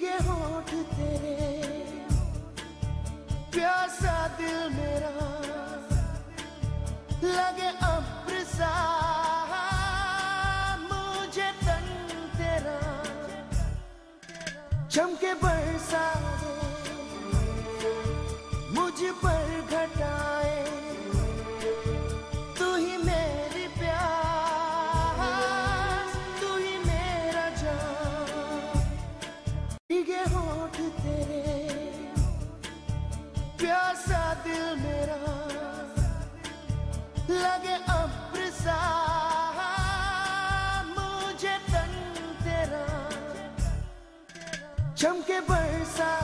भीगे होठ तेरे, प्यासा दिल मेरा लगे अब्र सा, मुझे तन तेरा चमके बरसा दे, मुझ पर घटाए तू ही मेरी प्यास, तू ही मेरा जान। भीगे होठ तेरे, प्यासा दिल मेरा लगे अब्र सा, मुझे तन तेरा चमके बरसा